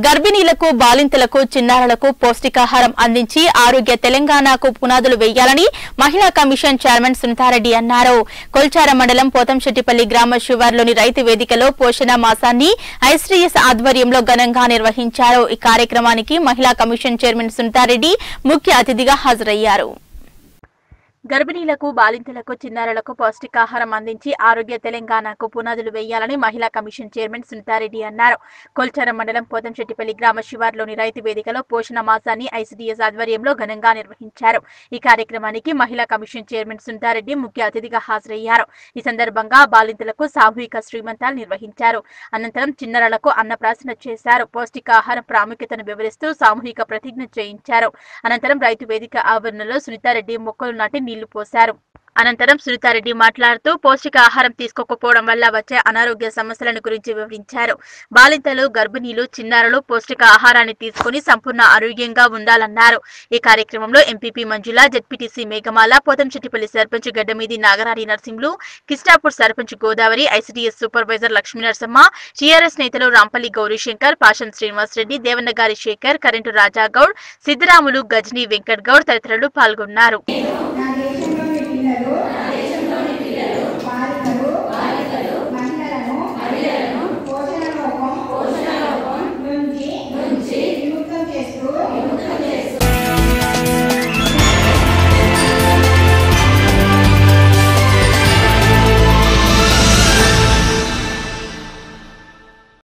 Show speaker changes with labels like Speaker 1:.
Speaker 1: గర్భిణీలకు బాలింతలకు చిన్నారులకు పౌష్టికాహారం అందించి ఆరోగ్య తెలంగాణకు పునాదులు వేయాలని మహిళా కమిషన్ చైర్మన్ సునీతారెడ్డి అన్నారు. కొల్చారం మండలం పోతంశెట్టిపల్లి గ్రామ శివార్లోని రైతు వేదికలో పోషణ మాసాన్ని ఐసిడిఎస్ ఆధ్వర్యంలో ఘనంగా నిర్వహించారు. ఈ కార్యక్రమానికి మహిళా కమిషన్ చైర్మన్ సునీతారెడ్డి ముఖ్య అతిథిగా హాజరయ్యారు. గర్భిణీలకు బాలింతలకు చిన్నారులకు పౌష్టికాహారం అందించి ఆరోగ్య తెలంగాణకు పునాదులు వేయాలని మహిళా కమిషన్ చైర్మన్ సునీతారెడ్డి అన్నారు. కొల్చారం మండలం పోతంశెట్టిపల్లి గ్రామ శివార్లోని రైతు వేదికలో పోషణ మాసాన్ని ఐసిడిఎస్ ఆధ్వర్యంలో ఘనంగా నిర్వహించారు. ఈ కార్యక్రమానికి మహిళా కమిషన్ చైర్మన్ సునీతారెడ్డి ముఖ్య అతిథిగా హాజరయ్యారు. ఈ సందర్భంగా బాలింతలకు సామూహిక శ్రీమంతాలు నిర్వహించారు. అనంతరం చిన్నారులకు అన్నప్రాసన చేశారు. పౌష్టికాహారం ప్రాముఖ్యతను వివరిస్తూ సామూహిక ప్రతిజ్ఞ చేయించారు. అనంతరం రైతు వేదిక ఆవరణలో సునీతారెడ్డి మొక్కలు నాటి నీళ్లు పోశారు. అనంతరం సునీతారెడ్డి మాట్లాడుతూ పౌష్టికాహారం తీసుకోకపోవడం వల్ల వచ్చే అనారోగ్య సమస్యలను గురించి వివరించారు. బాలింతలు, గర్భిణీలు, చిన్నారులు పౌష్టిక ఆహారాన్ని తీసుకుని సంపూర్ణ ఆరోగ్యంగా ఉండాలన్నారు. ఈ కార్యక్రమంలో MPP Manjula, ZPTC Meghamala, Pothamshettipalli sarpanch Gaddamidi Nagarani Narsimhulu, Kistapur sarpanch Godavari, ICDS supervisor Lakshmi Narasamma, TRS నేతలు రాంపల్లి గౌరీశంకర్, పాషం శ్రీనివాస్ రెడ్డి, దేవన్నగారి శేఖర్, కరెంటు రాజాగౌడ్, సిద్దిరాములు, గజనీ వెంకట్ గౌడ్ తదితరులు పాల్గొన్నారు.